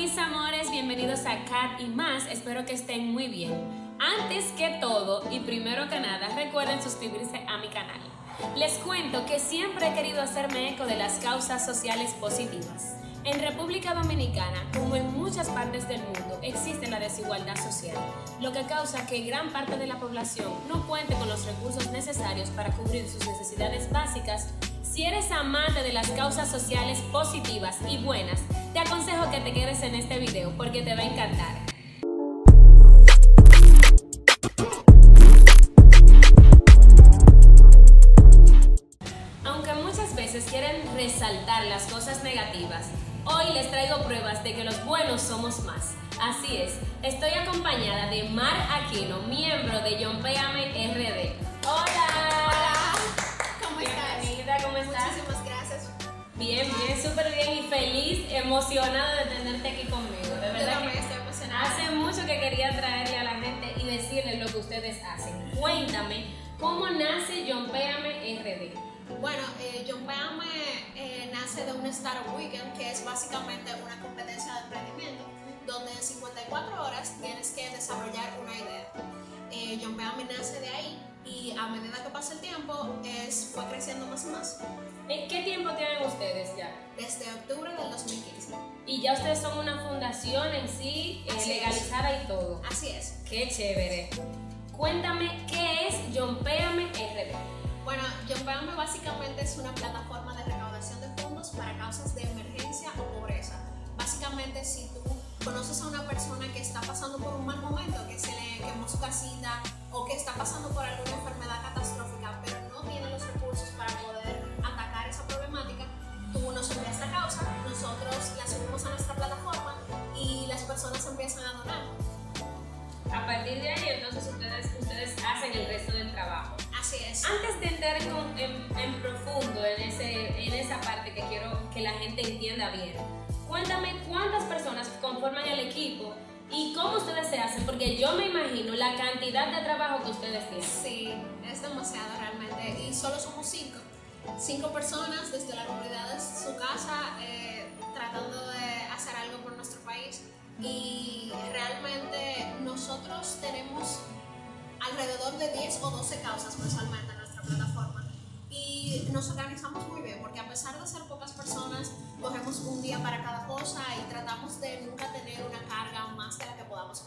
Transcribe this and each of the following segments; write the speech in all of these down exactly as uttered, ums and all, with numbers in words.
mis amores, bienvenidos a Cat y Más, espero que estén muy bien. Antes que todo y primero que nada, recuerden suscribirse a mi canal. Les cuento que siempre he querido hacerme eco de las causas sociales positivas. En República Dominicana, como en muchas partes del mundo, existe la desigualdad social, lo que causa que gran parte de la población no cuente con los recursos necesarios para cubrir sus necesidades básicas. Si eres amante de las causas sociales positivas y buenas, te aconsejo que te quedes en este video porque te va a encantar. Aunque muchas veces quieren resaltar las cosas negativas, hoy les traigo pruebas de que los buenos somos más. Así es, estoy acompañada de Mar Aquino, miembro de Yompéame R D. ¡Hola! Hola, ¿cómo estás? Bienvenida, ¿cómo estás? Muchísimas gracias. Bien, bien, súper bien y feliz, emocionada de tenerte aquí conmigo. De Yo verdad también que estoy emocionada. hace mucho que quería traerle a la gente y decirles lo que ustedes hacen. Cuéntame, ¿cómo nace Yompéame R D? Bueno, eh, Yompéame eh, nace de un Startup Weekend, que es básicamente una competencia de emprendimiento, donde en cincuenta y cuatro horas tienes que desarrollar una idea. Eh, Yompéame nace de ahí y a medida que pasa el tiempo es, fue creciendo más y más. ¿En qué tiempo tienen ustedes ya? Desde octubre del dos mil quince. Y ya ustedes son una fundación en sí, eh, Así es. legalizada y todo. Así es. ¡Qué chévere! Cuéntame, ¿qué es Yompéame R D? Bueno, Yompéame básicamente es una plataforma de recaudación de fondos para causas de emergencia o pobreza. Básicamente, si tú conoces a una persona que está pasando por un mal momento, que se le quemó su casita o que está pasando por alguna enfermedad catastrófica, pero no tiene los recursos para poder atacar esa problemática, tú nos envías la causa, nosotros la subimos a nuestra plataforma y las personas empiezan a donar. A partir de ahí, entonces, ustedes, ustedes hacen el resto del trabajo. Así es. Antes de entrar en, en, en profundo en, ese, en esa parte que quiero que la gente entienda bien, cuéntame cuántas personas conforman el equipo y cómo ustedes se hacen, porque yo me imagino la cantidad de trabajo que ustedes tienen. Sí, es demasiado realmente. Y solo somos cinco. Cinco personas desde la comunidad de su casa eh, tratando de hacer algo por nuestro país. Y realmente nosotros tenemos alrededor de diez o doce causas mensualmente en nuestra plataforma. Y nos organizamos muy bien porque a pesar de ser pocas personas, cogemos un día para cada cosa y tratamos de nunca tener una carga más de la que podamos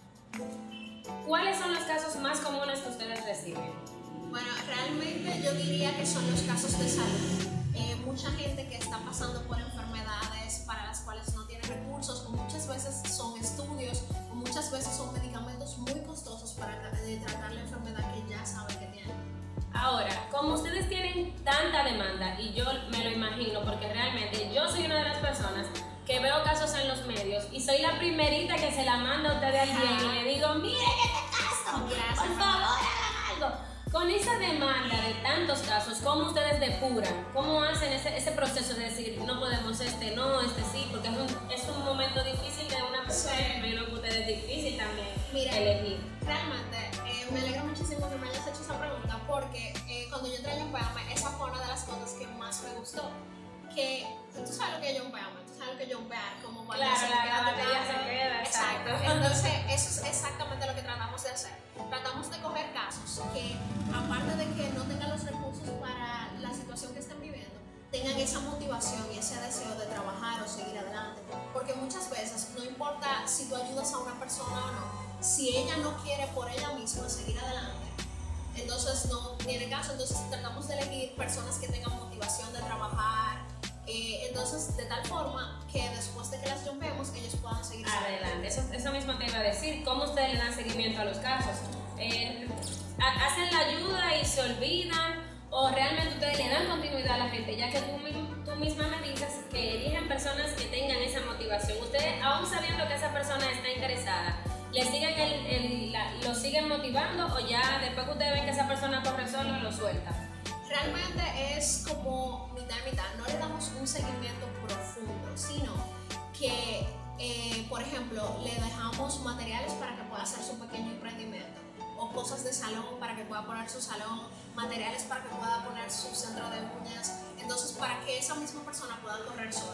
manejar. ¿Cuáles son los casos más comunes que ustedes reciben? Bueno, realmente yo diría que son los casos de salud. Eh, mucha gente que está pasando por enfermedades para las cuales no tiene recursos, o muchas veces son estudios, o muchas veces son medicamentos muy costosos para de tratar la enfermedad que ya saben que tienen. Ahora, como ustedes tienen tanta demanda, y yo me lo imagino porque realmente yo soy una de las personas que veo casos en los medios y soy la primerita que se la manda a ustedes al día y le digo, mire este caso, Gracias, por favor, hagan algo. Con esa demanda de tantos casos, ¿cómo ustedes depuran? ¿Cómo hacen ese, ese proceso de decir, no podemos este, no, este sí? Porque es un, es un momento difícil de una persona, Sí. me imagino que ustedes es difícil también Mira, elegir. realmente eh, me alegra muchísimo que me hayas hecho esa pregunta porque eh, cuando yo entré a Yompéame, esa fue una de las cosas que más me gustó. Que tú sabes lo que es Yompéame, tú sabes lo que es Yompear, como cuando Claro, se la- queda la batería tocando. se queda, exacto. Entonces, eso es exactamente lo que tratamos de hacer. Tratamos de coger casos que, aparte de que no tengan los recursos para la situación que están viviendo, tengan esa motivación y ese deseo de trabajar o seguir adelante. Porque muchas veces, no importa si tú ayudas a una persona o no, si ella no quiere por ella misma seguir adelante, entonces no tiene caso. Entonces tratamos de elegir personas que tengan motivación de trabajar, eh, entonces de tal forma que después de que las rompemos ellos puedan seguir Adelante, eso, eso mismo te iba a decir. ¿Cómo ustedes le dan seguimiento a los casos? Eh, ha- ¿Hacen la ayuda y se olvidan? ¿O realmente ustedes le dan continuidad a la gente? Ya que tú, mi- tú misma me dices que eligen personas que tengan esa motivación. Ustedes, aún sabiendo que esa persona está interesada, ¿le siguen el, el- la- lo siguen motivando o ya después que ustedes ven que esa persona corre solo, lo sueltan? Realmente es como mitad y mitad, no le damos un seguimiento profundo, sino que, eh, por ejemplo, le dejamos materiales para que pueda hacer su pequeño emprendimiento, o cosas de salón para que pueda poner su salón, materiales para que pueda poner su centro de uñas, entonces para que esa misma persona pueda correr sola.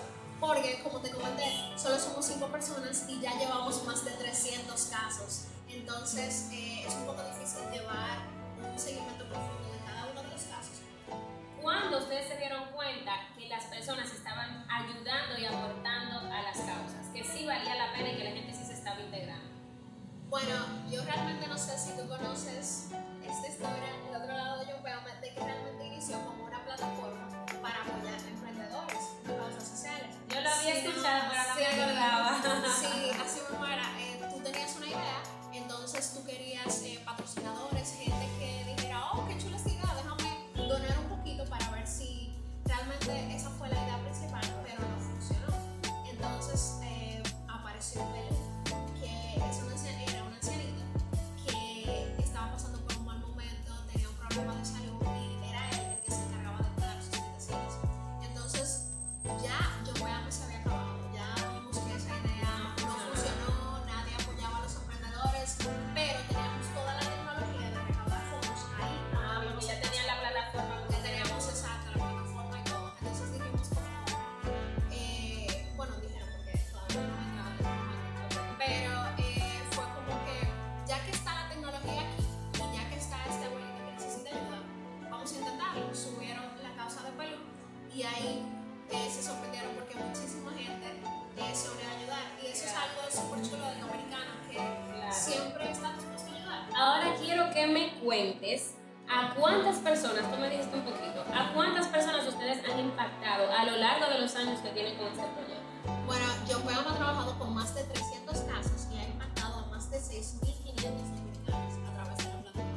porque como te comenté, solo somos cinco personas y ya llevamos más de trescientos casos. Entonces eh, es un poco difícil llevar un seguimiento profundo de cada uno de los casos. ¿Cuándo ustedes se dieron cuenta que las personas estaban ayudando y aportando a las causas? Que sí valía la pena y que la gente sí se estaba integrando. Bueno, yo realmente no sé si tú conoces esta historia, el otro lado de John Bell, de que realmente inició como una plataforma para apoyar a emprendedores y causas sociales. Yo lo había Sí, escuchado, pero no sí, me acordaba. Sí, así mismo era. Eh, tú tenías una idea, entonces tú querías eh, patrocinadores, gente que dijera, oh, qué chula esta idea, déjame donar un poquito para ver si realmente esa fue la idea principal, pero no funcionó. Entonces eh, apareció Belén, que es una, ancianita, era una ancianita que estaba pasando por un mal momento, tenía un problema de salud y era él el que se encargaba de cuidar sus necesidades. Entonces ya yo voy a se había acabado, ya vimos que esa idea no funcionó, nadie apoyaba a los emprendedores, pero teníamos toda la tecnología de recaudar fondos ahí. Ah, porque ya tenían la plataforma. Ya teníamos exacto la plataforma y todo. Entonces dijimos como, eh, bueno, dijeron porque todavía no hay nada de tecnología, pero eh, fue como que ya que está la tecnología aquí y ya que está este abuelito que necesita ayuda, vamos a intentarlo. Subieron la causa de Pelú y ahí eh, se sorprendieron porque muchísima gente eh, se unió a ayudar y eso es algo súper chulo del dominicano que Claro. siempre está dispuesto a ayudar. Ahora quiero que me cuentes a cuántas personas, tú me dijiste un poquito, a cuántas personas ustedes han impactado a lo largo de los años que tienen con este proyecto. Bueno, yo ha trabajado con más de trescientos casos y ha impactado a más de seis mil quinientos dominicanos a través de la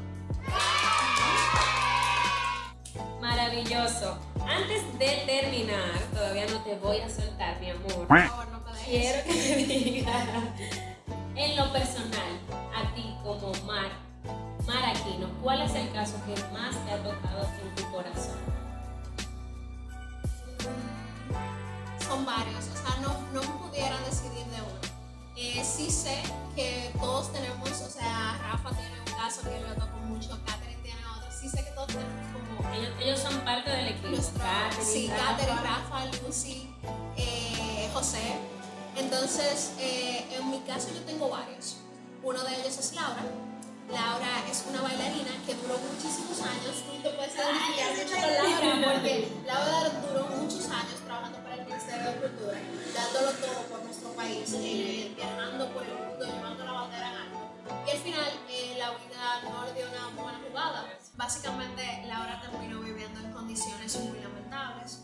plataforma. Maravilloso. Antes de terminar, todavía no te voy a soltar, mi amor. Por favor, no te Quiero dejes. que me digas, en lo personal, a ti como Mar, Mar Aquino, ¿cuál es el caso que más te ha tocado en tu corazón? Son varios, o sea, no, no me pudiera decidir de uno. Eh, sí sé que todos tenemos, o sea, Rafa tiene un caso que lo tocó mucho, Catherine tiene otro, sí sé que todos tenemos como Ellos, ellos son parte del equipo. nuestro, Catherine, sí, Rafa. Catherine, Rafa, Lucy, eh, José. Entonces, eh, en mi caso yo tengo varios. Uno de ellos es Laura. Laura es una bailarina que duró muchísimos años. Tú te puedes identificar mucho con Laura porque Laura duró muchos años trabajando para el Ministerio de Cultura, dándolo todo por nuestro país, eh, viajando por el mundo, llevando la bandera en alto. Y al final, eh, la vida no le dio una buena jugada. Básicamente, Laura terminó viviendo en condiciones muy lamentables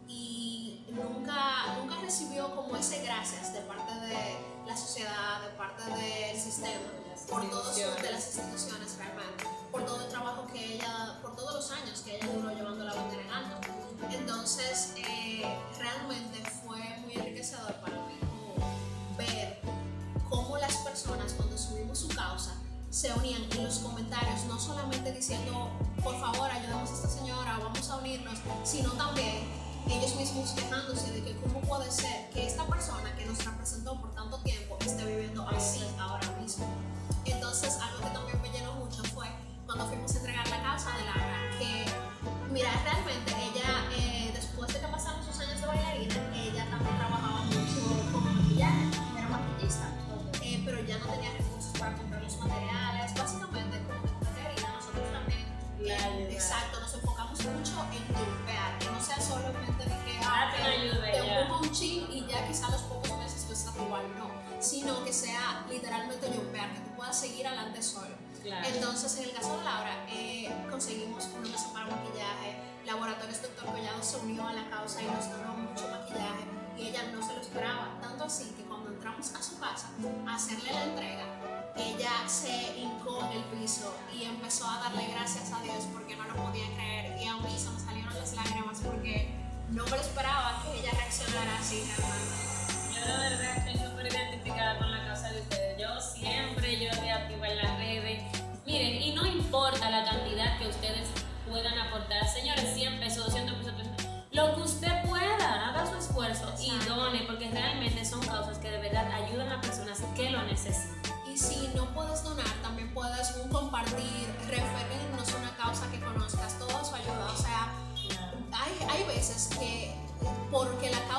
y nunca, nunca recibió como ese gracias de parte de la sociedad, de parte del sistema, por todos sus, de las instituciones realmente, por todo el trabajo que ella, por todos los años que ella duró llevando la bandera en alto. Entonces, eh, realmente fue muy enriquecedor para mí como ver cómo las personas cuando subimos su causa se unían en los comentarios, no solamente diciendo, por favor, ayudemos a esta señora, vamos a unirnos, sino también ellos mismos quejándose de que cómo puede ser que esta persona que nos representó por tanto tiempo esté viviendo así ahora mismo. Entonces, algo que también me llenó mucho fue cuando fuimos a entregar la causa de Laura, que, mira, realmente ella, eh, después de que pasaron sus años de bailarina, ella también trabajaba mucho con maquillaje, era maquillista, eh, pero ya no tenía recursos para comprar los materiales. Básicamente, como te comenté ahorita, nosotros también, eh, exacto, nos enfocamos mucho en golpear, que no sea solamente de que ah, Date una ayuda te ya. empujo un chin y ya quizá a los pocos meses tú estás igual, no, sino que sea literalmente golpear, que tú puedas seguir adelante solo. Claro. Entonces, en el caso de Laura, eh, conseguimos una mesa para maquillaje, Laboratorios Doctor Collado se unió a la causa y nos donó mucho maquillaje y ella no se lo esperaba, tanto así que cuando entramos a su casa a hacerle la entrega, ella se hincó en el piso y empezó a darle gracias a Dios porque no lo podía creer y a mí se me salieron las lágrimas porque no me lo esperaba que ella reaccionara así realmente. Yo de verdad estoy súper identificada con la causa de ustedes. Yo siempre, yo de activa en las redes. Miren, y no importa la cantidad que ustedes puedan aportar, señores, cien pesos, doscientos pesos, trescientos pesos, lo que usted pueda, haga su esfuerzo y done, porque realmente son causas que de verdad ayudan a personas que lo necesitan. Y si no puedes donar, también puedes un compartir, referirnos a una causa que conozcas, todo eso ayuda. O sea, hay, hay veces que porque la causa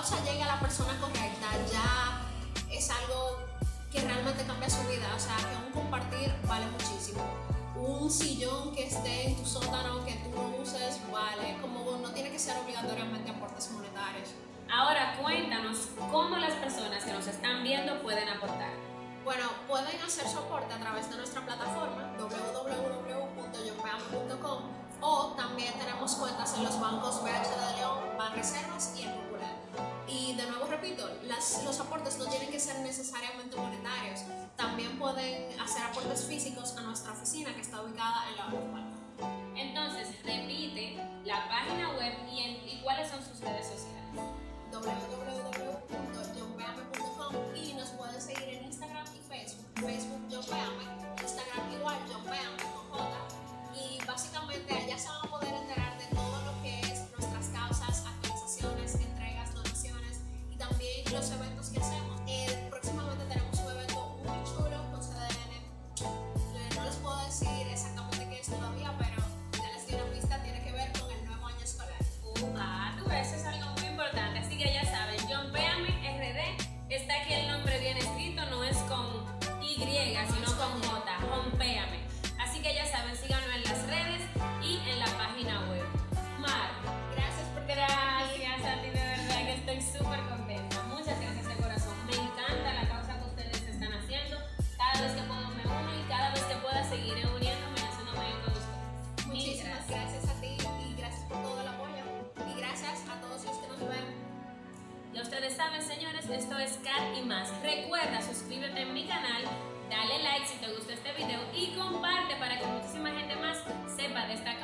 causa llegue a la persona correcta, ya es algo que realmente cambia su vida. O sea, que un compartir vale muchísimo. Un sillón que esté en tu sótano que tú no uses, vale. Como no tiene que ser obligatoriamente aportes monetarios. Ahora cuéntanos cómo las personas que nos están viendo pueden aportar. Bueno, pueden hacer su aporte a través de nuestra plataforma w w w punto yompeame punto com, o también tenemos cuentas en los bancos B H de León, Banreservas y el Popular. Y de nuevo repito, las, los aportes no tienen que ser necesariamente monetarios. También pueden hacer aportes físicos a nuestra oficina, que está ubicada en la Urban. Entonces, repite la página web y, en, y cuáles son sus redes sociales. w w w punto yompeame punto com, y nos pueden seguir en Instagram y Facebook. Facebook Yompeame, Instagram igual Yompeame con J. Y básicamente allá se van a poder enterar de todo lo que es nuestras causas, actualizaciones, entregas, donaciones y también los eventos que hacemos. Eh, próximamente tenemos un evento muy chulo con C D N. Eh, no les puedo decir exactamente qué es todavía, pero ya les di una pista, tiene que ver con el nuevo año escolar. Uh, ah, tú ves, eso es algo muy importante. Así que ya saben, Yompeame R D, está aquí el nombre bien escrito, no es con Y, sino con J, Yompeame. Así que ya saben, síganos en las redes y en la página web. Mar, Gracias por gracias a ti, de verdad que estoy súper contenta. Muchas gracias de corazón. Me encanta la causa que ustedes están haciendo. Cada vez que puedo me uno y cada vez que pueda seguiré uniéndome y haciéndome eco de ustedes. Mil Muchísimas gracias a ti y gracias por todo el apoyo. Y gracias a todos los que nos ven. Ya ustedes saben, señores, esto es Cat y más. Recuerda, suscríbete en mi canal, dale like si te gustó este video y comparte para que muchísima gente más sepa de esta